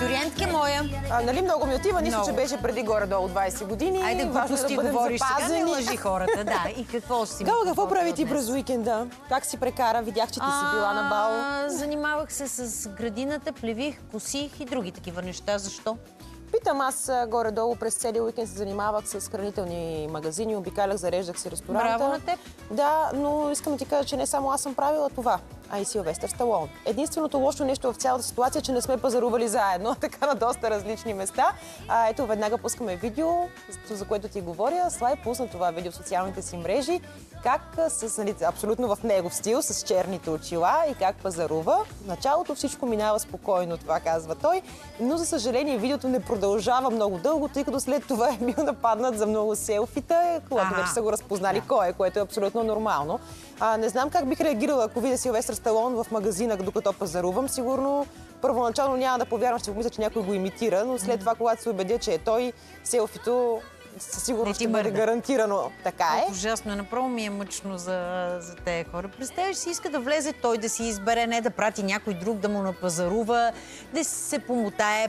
Абитуриентка моя. Нали много ми отива, нищо, че беше преди горе-долу 20 години. Айде, глупости говориш, сега не лъжи хората, да. И какво ще си... Гала, какво прави ти през уикенда? Как си прекара? Видях, че ти си била на бал. Занимавах се с градината, плевих, косих и други такива неща. Защо? Питам, аз горе-долу през целия уикенд се занимавах с хранителни магазини, обикалях, зареждах си ресторанта. Браво на теб! Да, но искам да ти кажа, че не само аз съм правила това, а и Силвестър Сталон. Единственото лошо нещо в цялата ситуация е, че не сме пазарували заедно, така на доста различни места. Ето, веднага пускаме видео, за което ти говоря. Слай пусна това видео в социалните си мрежи, как абсолютно в негов стил, с черните очила и как пазарува. В началото всичко минава спокойно, това казва той, но за съжаление видеото не продължава много дълго, тъй като след това е бил нападнат за много селфита, когато вече са го разпознали кой е, което е абсолютно нормално. Не знам как бих реагирала, ако видя Силвестър Сталон в магазина, докато пазарувам. Сигурно първоначално няма да повярвам, ще го мисля, че някой го имитира, но след това, когато се убедя, че е той, селфито със сигурност ще бъде гарантирано. Така е. Ужасно. Направо ми е мъчно за тези хора. Представяш си, иска да влезе той да си избере, не да прати някой друг да му напазарува, да се помотае,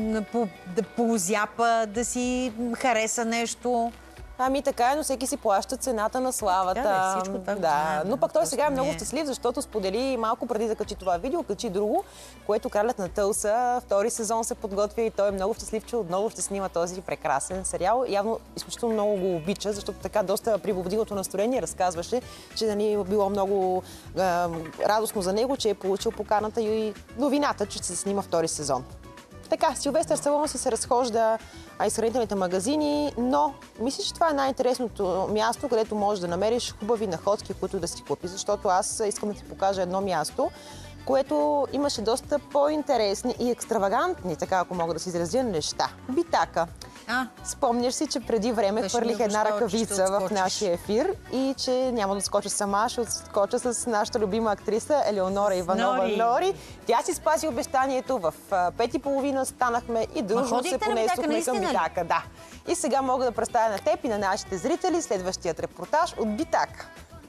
да поузяпа, да си хареса нещо. Ами така е, но всеки си плаща цената на славата. Да, всичко това да. Но пък той сега е много щастлив, защото сподели малко преди да качи това видео, качи друго, което Кралят на Тълса, втори сезон се подготвя и той е много щастлив, че отново ще снима този прекрасен сериал. Явно изключително много го обича, защото така доста при повдигнато настроение разказваше, че било много радостно за него, че е получил поканата и новината, че ще се снима втори сезон. Така, Силвестър Сталон се разхожда из хранителните магазини, но мисля, че това е най-интересното място, където можеш да намериш хубави находки, които да си купи, защото аз искам да ти покажа едно място, което имаше доста по-интересни и екстравагантни, така ако мога да си изразя, неща. Битака. Спомняш си, че преди време хвърлих една ръкавица в нашия ефир и че няма да скоча сама, ще скоча с нашата любима актриса Елеонора Иванова Нори. Тя си спаси обещанието. В 5:30 станахме и дружно се понесохме към Битака. Да. И сега мога да представя на теб и на нашите зрители следващият репортаж от Битака.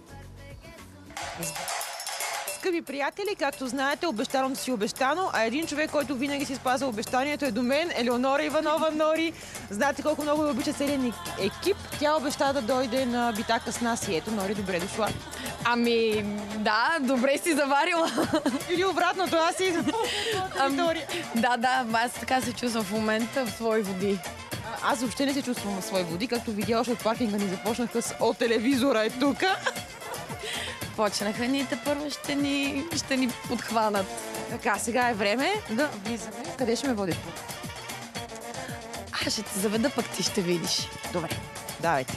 Скъпи приятели, както знаете, обещаното си обещано, а един човек, който винаги си спазва обещанието е до мен, Елеонора Иванова Нори. Знаете колко много обича целият ни екип. Тя обеща да дойде на Битака с нас и ето, Нори, добре дошла. Ами, да, добре си заварила. Или обратното, аз си идвам. Да, аз така се чувствам в момента в свои води. Аз въобще не се чувствам в свои води, както видя още от паркинга ни започнаха с «О, телевизора е тука». Почнаха ни, първо ще ни подхванат. Така, сега е време да влизаме. Къде ще ме водиш? Аз ще те заведа, пък ти ще видиш. Добре, давайте.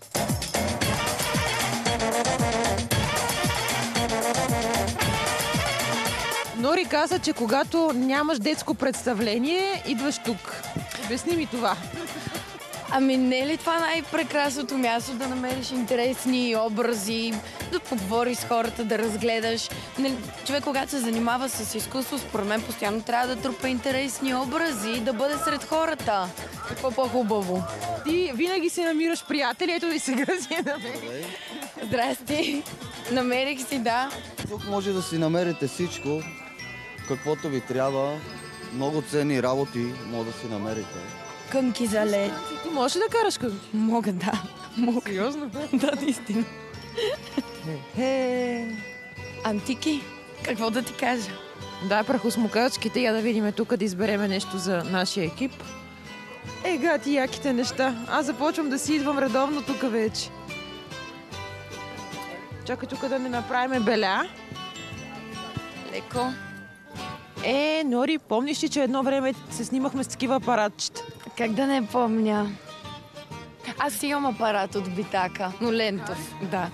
Нори каза, че когато нямаш детско представление, идваш тук. Обясни ми това. Ами не е ли това най-прекрасното място да намериш интересни образи, да поговориш с хората, да разгледаш? Човек, когато се занимава с изкуство, според мен постоянно трябва да трупа интересни образи, да бъде сред хората. Какво по-хубаво? Ти винаги си намираш приятели, ето и сега си я намерих. Здрасти. Намерих си, да. Тук може да си намерите всичко, каквото ви трябва. Много ценни работи може да си намерите. Кънки за лед. Ти можеш ли да караш кънки? Мога, да. Мога. Сериозно? Да, наистина. Антики? Какво да ти кажа? Да, прахосмукачките, я да видим тук да избереме нещо за нашия екип. Гати яките неща. Аз започвам да си идвам редовно тук вече. Чакай тук да не направим беля. Леко. Нори, помниш ли, че едно време се снимахме с такива апаратчета? Как да не помня? Аз имам апарат от Битака, но лентов, да.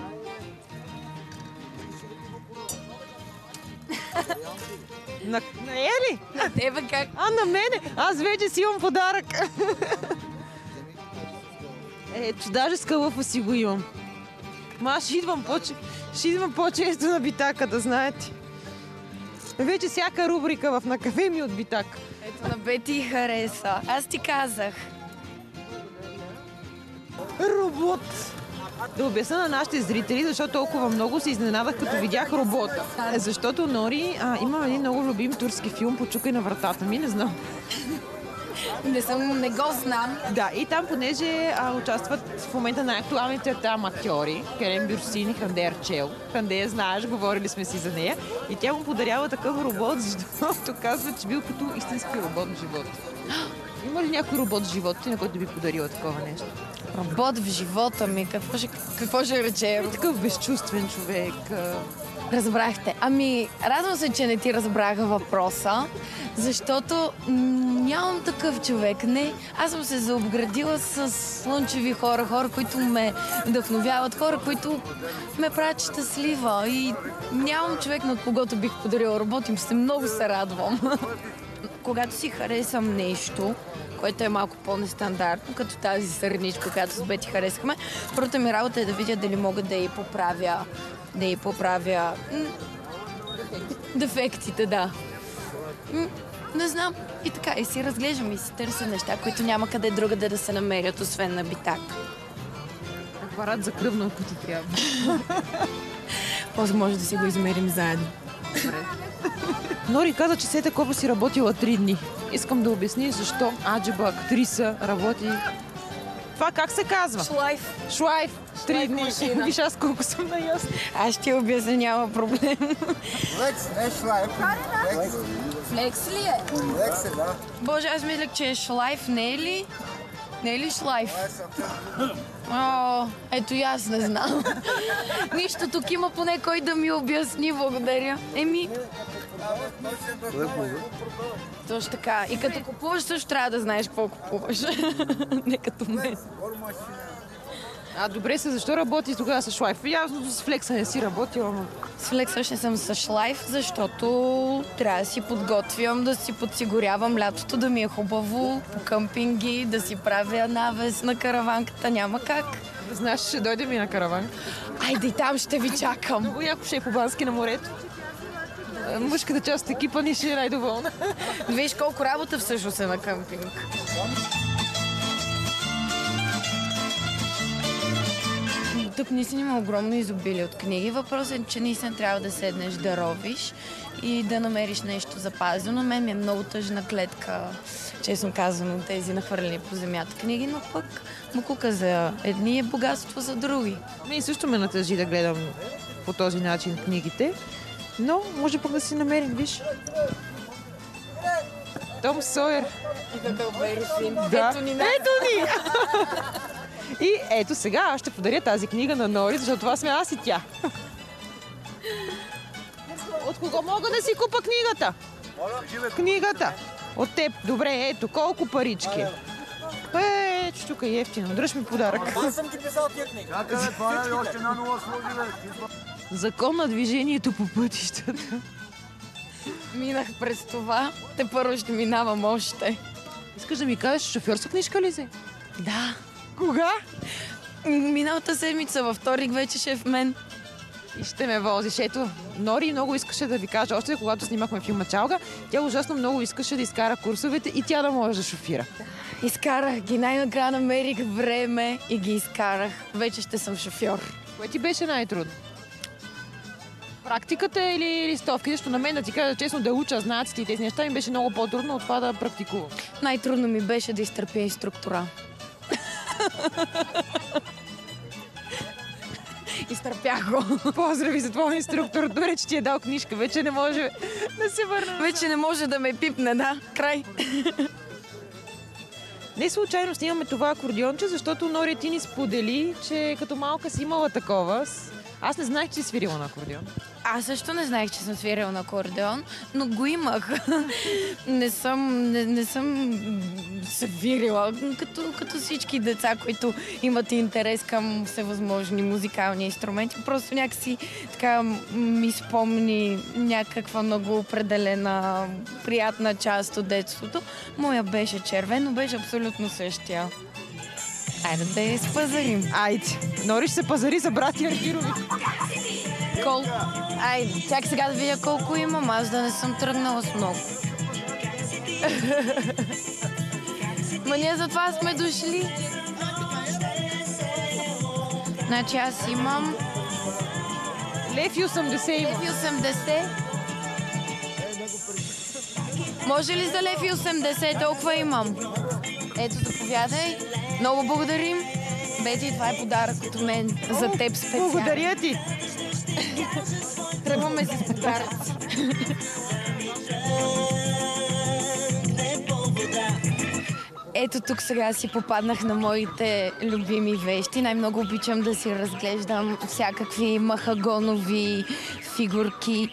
На Ели? На тебе как? На мене? Аз вече си имам подарък. Ето, даже с кълъфа си го имам. Аз ще идвам по-често на Битака, да знаете. Вече всяка рубрика в На кафе ми от Битака. Ето, на Бети хареса. Аз ти казах. Робот. Да обясня на нашите зрители, защо толкова много се изненадах, като видях робота. Защото Нори има един много любим турски филм "Почукай на вратата ми", не знам. Не го знам. Да, и там, понеже участват в момента най-актуалните там актьори, Керем Бюрсин и Ханде Арчел. Ханде я знаеш, говорили сме си за нея. И тя му подарява такъв робот, защото казва, че бил като истински робот в живота. Има ли някой робот в живота ти, на който би подарила такова нещо? Робот в живота ми, какво ще рече? Такъв безчувствен човек. Разбрахте. Ами, радвам се, че не ти разбраха въпроса, защото нямам такъв човек. Не, аз съм се заобградила с слънчеви хора, които ме вдъхновяват, хора, които ме правят щастлива. И нямам човек, над когото бих подарила робот, им много се радвам. Когато си харесам нещо, което е малко по-нестандартно, като тази сърничка, която с Бети харесахме, първата ми работа е да видя дали мога да й поправя дефектите, да. Не знам. И така, и си разглеждам и си търся неща, които няма къде другаде да се намерят, освен на битак. Апарат за кръвно, ако ти трябва. После може да си го измерим заедно. Нори каза, че все такова си работила 3 дни. Искам да обясни защо аджеба актриса работи. Това как се казва? Шлайф. Шлайф. 3 дни. Виж аз колко съм наясна. Аз ще обясня, няма проблем. Флекс, не шлайф. Флекс ли е? Флекс е, да. Боже, аз мислях, че е шлайф, не е ли? Не е ли шлайф? О, ето и аз не знам. Нищо, тук има поне кой да ми обясни, благодаря. Точно така. И като купуваш, също трябва да знаеш какво купуваш. Не като мен. Добре се, защо работи тогава с шлайф? Явно с флекса не си работила, но... С флекс още съм с шлайф, защото трябва да си подготвям, да си подсигурявам лятото, да ми е хубаво по къмпинги, да си правя навес на караванката. Няма как. Да знаеш, ще дойдем и на караван. Айде и там ще ви чакам. Много яко ще е по Бански на морето. Мъжката част от екипа ни ще е най-доволна. Виж колко работа всъщност е на къмпинг. Тук наистина има огромно изобилие от книги. Въпросът е, че наистина трябва да седнеш да ровиш и да намериш нещо запазено. Мен ми е много тъжна клетка, честно казано, тези нахвърлени по земята книги, но пък мукука за едни е богатство за други. Мен също ме натъжи да гледам по този начин книгите, но може пък да си намерим, виж. Том Сойер. И какъв Берифин. Да. Ето ни! И ето сега аз ще подаря тази книга на Нори, защото това сме аз и тя. От кого мога да си купа книгата? Книгата. От теб. Добре, ето, колко парички. Тук е ефтино. Дръж ми подарък. Аз съм ти писал тия книги. Чакай, това е още една нова сложи, Закон на движението по пътищата. Минах през това. Те първо ще минавам още. Искаш да ми кажеш, шофьорска книжка ли си? Да. Кога? Миналата седмица във вторник вече ще е в мен. И ще ме возиш. Ето, Нори много искаше да ви кажа, още когато снимахме филма "Чалга", тя ужасно много искаше да изкара курсовете и тя да може да шофира. Изкарах ги. Най-накрая намерих време и ги изкарах. Вече ще съм шофьор. Кое ти беше най-трудно? Практиката или листовки? Защото на мен, да ти кажа честно, да уча знаците и тези неща ми беше много по-трудно от това да практикувам. Най-трудно ми беше да изтърпя инструктора. Изтърпях го. Поздрави за твоя инструктор. Добре, че ти е дал книжка. Вече не може да се върна. Вече не може да ме пипне, да. Край. Не случайно снимаме това акордеонче, защото Нори ти ни сподели, че като малка си имала такова. Аз не знаех, че си свирила на акордеон. Аз също не знаех, че съм свирила на акордеон, но го имах. Не съм свирила, като всички деца, които имат интерес към всевъзможни музикални инструменти. Просто някакси така ми спомни някаква много определена, приятна част от детството. Моя беше червен, но беше абсолютно същия. Айде да я спазарим. Айде. Нори ще се пазари за брати Аргирови. Айде, чак сега да видя колко имам, аз да не съм тръгнала с много. Ма ние затова сме дошли. Значи аз имам Лев и 80 има. лев и 80. Може ли за лев и 80? Толкова имам. Ето, заповядай. Много благодарим. Бети, това е подарък от мен за теб специално. Благодаря ти. Тръгваме с подаръци. Ето тук сега си попаднах на моите любими вещи. Най-много обичам да си разглеждам всякакви махагонови фигурки.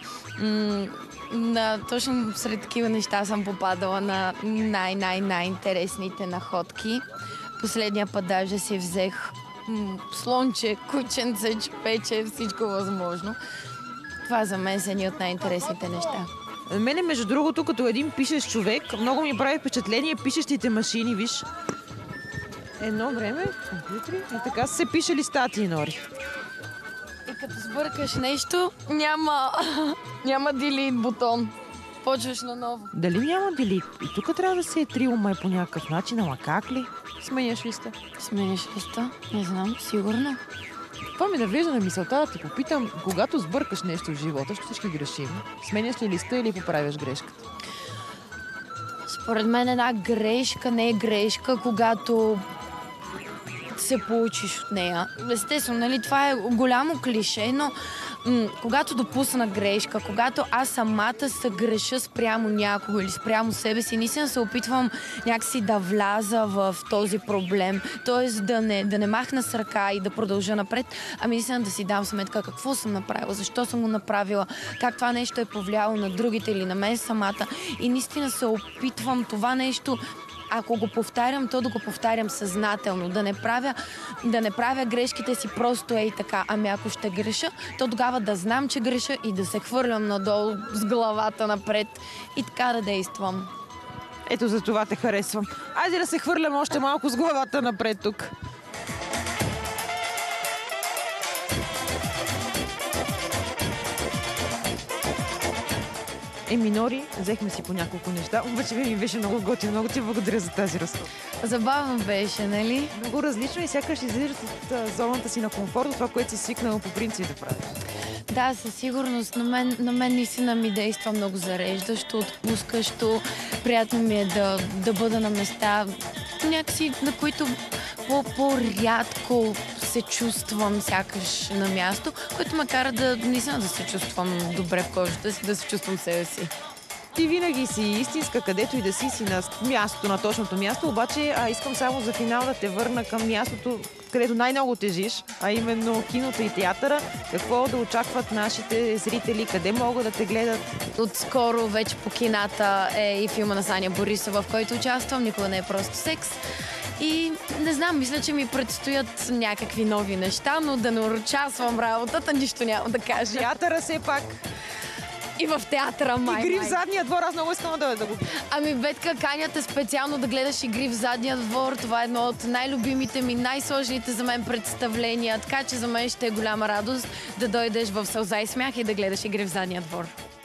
Точно сред такива неща съм попадала на най-интересните находки. Последния път даже си взех слонче, кученце, чепече, всичко възможно. Това за мен са едни от най-интересните неща. Мене, между другото, като един пишещ човек, много ми прави впечатление пишещите машини, виж. Едно време, компютри, и така са се пишели статии, Нори. И като сбъркаш нещо, няма делит бутон. Почваш наново. Дали няма делит? И тук трябва да се е трил май по някакъв начин, ама как ли? Сменяш листа. Сменяш листа? Не знам, сигурно. Това ми навежда на мисълта да ти попитам, когато сбъркаш нещо в живота, защото всички грешим, сменяш ли листа или поправяш грешката? Според мен една грешка не е грешка, когато се получиш от нея. Естествено, нали, това е голямо клише, но когато допусна грешка, когато аз самата се греша спрямо някого или спрямо себе си, наистина се опитвам някакси да вляза в този проблем. Тоест да не махна с ръка и да продължа напред, ами наистина да си дам сметка какво съм направила, защо съм го направила, как това нещо е повлияло на другите или на мен самата. И наистина се опитвам това нещо, ако го повтарям, то да го повтарям съзнателно. Да не правя грешките си просто ей така. Ами ако ще греша, то тогава да знам, че греша и да се хвърлям надолу с главата напред и така да действам. Ето за това те харесвам. Айде да се хвърлям още малко с главата напред тук. Нори, взехме си по няколко неща, обаче ми беше много готино. Много ти благодаря за тази разстава. Забавно беше, нали? Много различно и сякаш излизаш от зоната си на комфорт, от това, което си свикнала по принцип да правиш. Да, със сигурност. На мен наистина ми действа много зареждащо, отпускащо. Приятно ми е да бъда на места, някакси, на които по-рядко се чувствам сякаш на място, което ме кара наистина да се чувствам добре в кожата си, да се чувствам себе си. Ти винаги си истинска, където и да си на мястото, на точното място, обаче искам само за финал да те върна към мястото, където най-много тежиш, а именно киното и театъра. Какво да очакват нашите зрители, къде могат да те гледат? Отскоро вече по кината е и филма на Саня Борисова, в който участвам. Никога не е просто секс. И не знам, мисля, че ми предстоят някакви нови неща, но да не участвам в работата, нищо няма да кажа. Театъра все пак. И в театъра май. Игри в задния двор, аз много искам да го... Ами, Бетка, каня те специално да гледаш Игри в задния двор. Това е едно от най-любимите ми, най-сложните за мен представления. Така че за мен ще е голяма радост да дойдеш в Сълза и смях и да гледаш Игри в задния двор.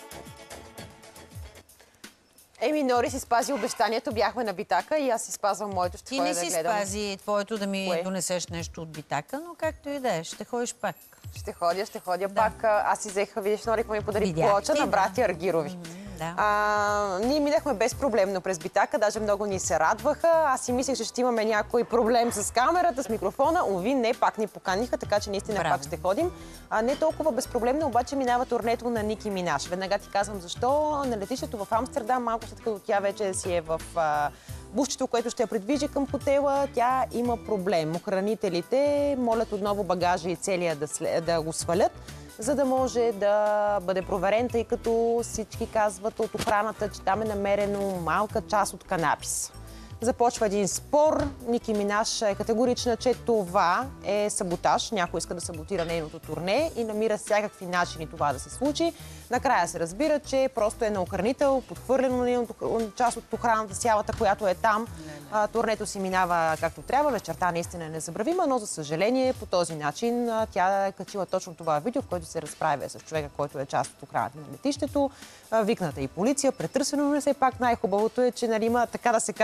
Нори си спази обещанието, бяхме на Битака и аз си спазвам моето, ще Ти ходя не да си гледам. спази твоето да ми донесеш нещо от Битака, но както и да е, ще ходиш пак. Ще ходя пак. Аз си взех, видиш, Нори, ми подари плоча на братя Аргирови. Да. Ние минахме безпроблемно през Битака, даже много ни се радваха. Аз си мислех, че ще имаме някой проблем с камерата, с микрофона. Уви, не, пак ни поканиха, така че наистина пак ще ходим. Не толкова безпроблемно, обаче минава турнето на Ники Минаж. Веднага ти казвам защо. На летището в Амстердам, малко след като тя вече си е в бусчето, което ще я придвижи към хотела, тя има проблем. Охранителите молят отново багажа и целия да го свалят, за да може да бъде проверен, тъй като всички казват от охраната, че там е намерено малка част от канабис. Започва един спор. Ники Минаж е категорична, че това е саботаж. Някой иска да саботира нейното турне и намира всякакви начини това да се случи. Накрая се разбира, че просто е на охранител, подхвърлено на част от охраната, цялата, която е там. Турнето си минава както трябва. Вечерта наистина е незабравима, но за съжаление по този начин тя е качила точно това видео, в което се разправя с човека, който е част от охраната на летището. Викната и полиция, претърсено, но все пак най-хубавото е, че има, така да се каже, добър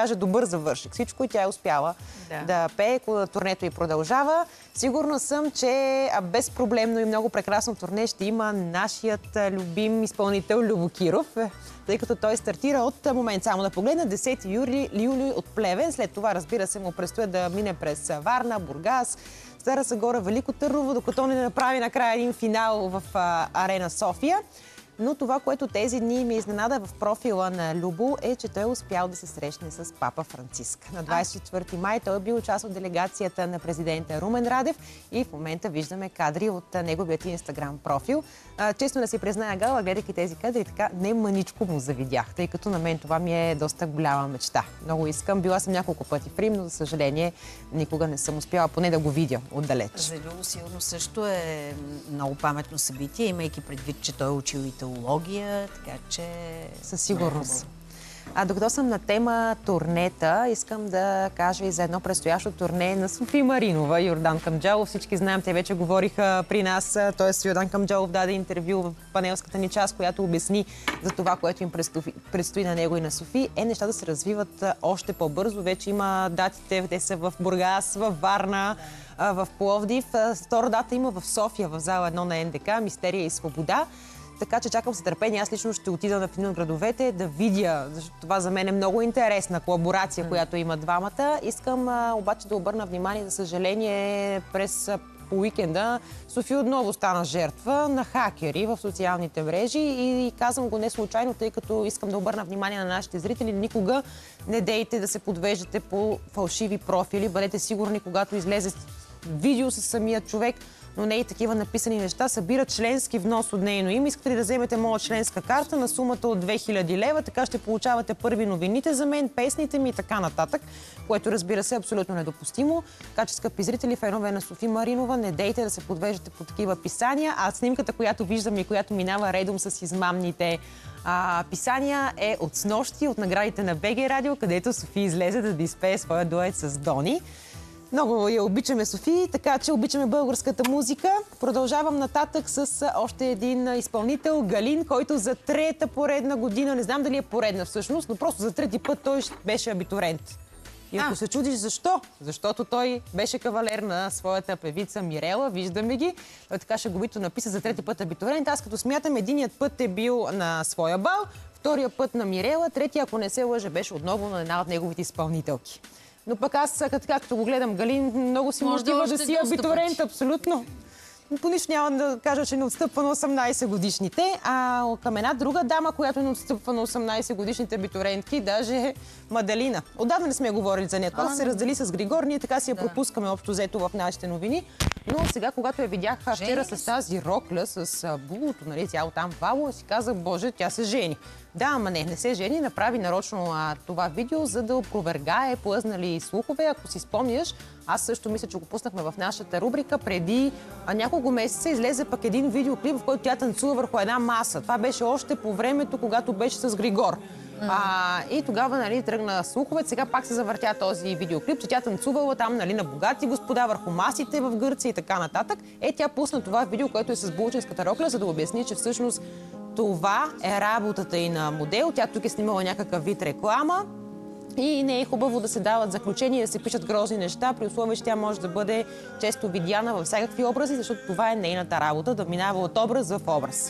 добър завършик. Всичко и тя е успяла да пее, турнето и продължава. Сигурна съм, че безпроблемно и много прекрасно турне ще има нашият любим изпълнител Любо Киров, тъй като той стартира от момент, само да погледна, 10 юли от Плевен. След това, разбира се, му предстои да мине през Варна, Бургас, Стара Загора, Велико Търново, докато не направи накрая един финал в Арена София. Но това, което тези дни ми изненада в профила на Любо, е, че той е успял да се срещне с папа Франциск. На 24 май той е бил част от делегацията на президента Румен Радев и в момента виждаме кадри от неговият инстаграм профил. Честно да си призная, Гала, гледайки тези кадри, така не мъничко му завидях, тъй като на мен това ми е доста голяма мечта. Много искам. Била съм няколко пъти в Рим, но за съжаление никога не съм успяла поне да го видя отдалеч. За Любо сигурно също е много паметно събитие, имайки предвид, че той е учил и теология, така че... Със сигурност. Докато съм на тема турнета, искам да кажа и за едно предстоящо турне на Софи Маринова и Йордан Камджалов. Всички знаем, те вече говориха при нас, т.е. Йордан Камджалов даде интервю в панелската ни част, която обясни за това, което им предстои на него и на Софи. Нещата се развиват още по-бързо. Вече има датите, те са в Бургас, в Варна, в Пловдив. Втора дата има в София, в зала 1 на НДК, Мистерия и свобода. Така че чакам с търпение. Аз лично ще отида на един от градовете да видя, защото това за мен е много интересна колаборация, която има двамата. Искам обаче да обърна внимание, за съжаление, по уикенда Софи отново стана жертва на хакери в социалните мрежи и казвам го не случайно, тъй като искам да обърна внимание на нашите зрители. Никога не дейте да се подвеждате по фалшиви профили. Бъдете сигурни, когато излезе видео с самия човек, но не и такива написани неща, събира членски внос от нейно име. Искате ли да вземете моя членска карта на сумата от 2000 лева, така ще получавате първи новините за мен, песните ми и така нататък, което разбира се е абсолютно недопустимо. Така че, скъпи зрители, фенове на Софи Маринова, не дейте да се подвеждате по такива писания, а снимката, която виждаме и която минава редом с измамните писания, е от снощи, от наградите на БГ Радио, където Софи излезе да изпее своя дует с Дони. Много я обичаме, Софи, така че обичаме българската музика. Продължавам нататък с още един изпълнител, Галин, който за трета поредна година, не знам дали е поредна всъщност, но просто за трети път той беше абитурент. И ако се чудиш защо? Защото той беше кавалер на своята певица Мирела, виждаме ги. Той така шеговито написа за трети път абитурент. Аз като смятам, единият път е бил на своя бал, втория път на Мирела, третия, ако не се лъжа, беше отново на една от неговите изпълнителки. Но пък аз, както го гледам Галин, много си мотива да си абитурент, абсолютно. По нищо няма да кажа, че не отстъпва на 18 годишните, а към една друга дама, която не отстъпва на 18 годишните абитурентки, даже Мадалина. Отдавна не сме говорили за нея. Това се раздели с Григор, ние така си я пропускаме общо взето в нашите новини. Но сега, когато я видях вчера с тази рокля, с булото, нали, цяло там вало, си казах, боже, тя се жени. Да, ама не се жени, направи нарочно това видео, за да опровергае плъзнали слухове. Ако си спомняш, аз също мисля, че го пуснахме в нашата рубрика. Преди няколко месеца излезе пък един видеоклип, в който тя танцува върху една маса. Това беше още по времето, когато беше с Григор. И тогава, нали, тръгна слухове. Сега пак се завъртя този видеоклип, че тя танцувала там, нали, на богати господа върху масите в Гърция и така нататък. Тя пусна това видео, което е с булчинската рокля, за да обясни, че всъщност това е работата и на модел. Тя тук е снимала някакъв вид реклама и не е хубаво да се дават заключения и да се пишат грозни неща, при условие, че тя може да бъде често видяна във всякакви образи, защото това е нейната работа, да минава от образ в образ.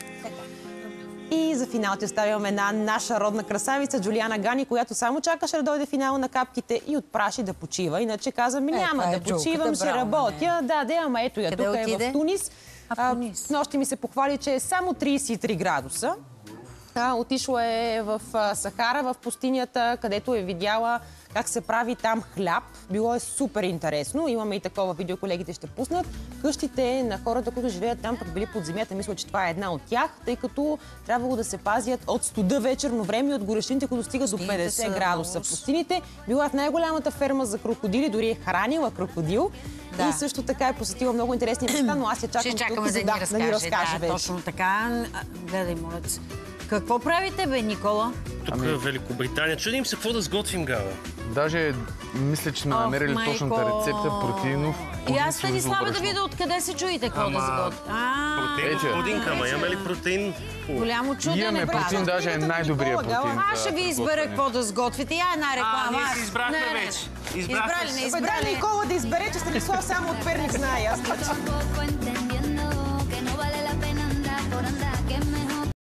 И за финал ти оставяме една наша родна красавица, Джулиана Гани, която само чакаше да дойде финала на капките и отпраши да почива. Иначе каза ми, няма да почивам, ще работя. Да, ама ето я, тук е в Тунис. Нощи ми се похвали, че е само 33 градуса. Отишла е в Сахара, в пустинята, където е видяла как се прави там хляб. Било е супер интересно. Имаме и такова видео, колегите ще пуснат. Къщите на хората, които живеят там, пък били под земята, мисля, че това е една от тях, тъй като трябвало да се пазят от студа вечерно време и от горещините, които стигат до 50 градуса. В пустините била в най-голямата ферма за крокодили, дори е хранила крокодил. Да. И също така е посетила много интересни места, но аз я чакам тук, за да ни разкаже вече. Точно така. Гледай, моля. Какво правите, бе, Никола? Тук е Великобритания. Чудим се какво да сготвим, Гала. Даже мисля, че сме намерили точната рецепта протеинов. И аз Станислава да видя откъде се чуете какво да сготвим. протеин, господин Кама, имаме ли протеин? Голямо чудо Имаме не протеин, правя. даже е най-добрият протеин. Аз ще ви избера какво да сготвите. Я една реклама. ние си избрахме вече. Избрали, не Дай избрали. Никола да избере, че Станислав само от Перник знае. Аз Poco entender.